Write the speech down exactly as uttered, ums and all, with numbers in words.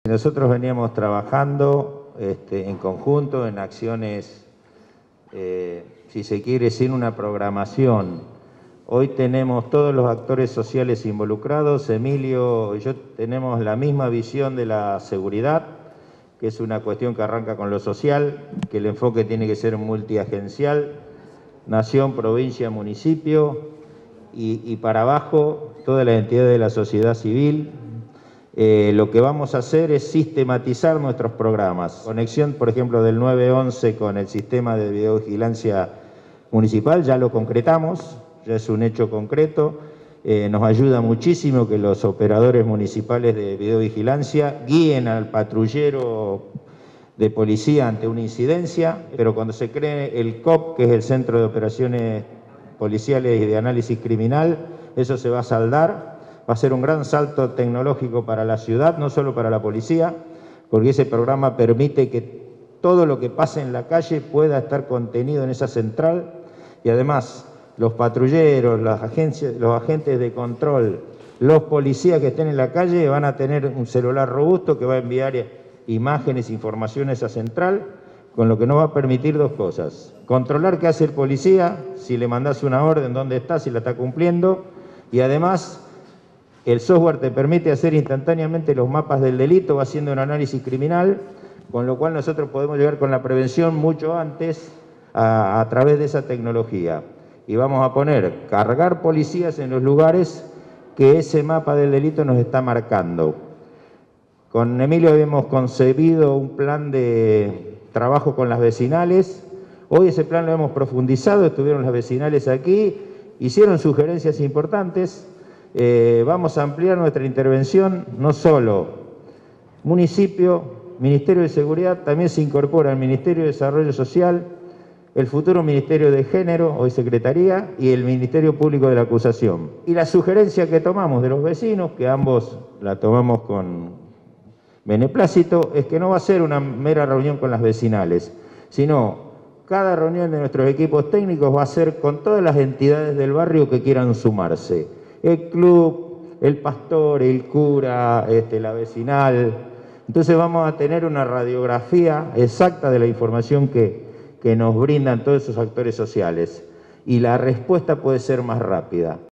Nosotros veníamos trabajando este, en conjunto en acciones, eh, si se quiere, sin una programación. Hoy tenemos todos los actores sociales involucrados. Emilio y yo tenemos la misma visión de la seguridad, que es una cuestión que arranca con lo social, que el enfoque tiene que ser multiagencial, nación, provincia, municipio, y, y para abajo todas las entidades de la sociedad civil. Eh, lo que vamos a hacer es sistematizar nuestros programas. Conexión, por ejemplo, del nueve once con el sistema de videovigilancia municipal, ya lo concretamos, ya es un hecho concreto. Eh, nos ayuda muchísimo que los operadores municipales de videovigilancia guíen al patrullero de policía ante una incidencia, pero cuando se cree el C O P, que es el Centro de Operaciones Policiales y de Análisis Criminal, eso se va a saldar. Va a ser un gran salto tecnológico para la ciudad, no solo para la policía, porque ese programa permite que todo lo que pase en la calle pueda estar contenido en esa central, y además los patrulleros, las agencias, los agentes de control, los policías que estén en la calle van a tener un celular robusto que va a enviar imágenes, informaciones a esa central, con lo que nos va a permitir dos cosas: controlar qué hace el policía, si le mandás una orden, dónde está, si la está cumpliendo, y además el software te permite hacer instantáneamente los mapas del delito, va haciendo un análisis criminal, con lo cual nosotros podemos llegar con la prevención mucho antes a, a través de esa tecnología. Y vamos a poner, cargar policías en los lugares que ese mapa del delito nos está marcando. Con Emilio habíamos concebido un plan de trabajo con las vecinales. Hoy ese plan lo hemos profundizado, estuvieron las vecinales aquí, hicieron sugerencias importantes. Eh, vamos a ampliar nuestra intervención, no solo municipio, Ministerio de Seguridad, también se incorpora el Ministerio de Desarrollo Social, el futuro Ministerio de Género, hoy Secretaría, y el Ministerio Público de la Acusación. Y la sugerencia que tomamos de los vecinos, que ambos la tomamos con beneplácito, es que no va a ser una mera reunión con las vecinales, sino cada reunión de nuestros equipos técnicos va a ser con todas las entidades del barrio que quieran sumarse. El club, el pastor, el cura, este, la vecinal. Entonces vamos a tener una radiografía exacta de la información que, que nos brindan todos esos actores sociales. Y la respuesta puede ser más rápida.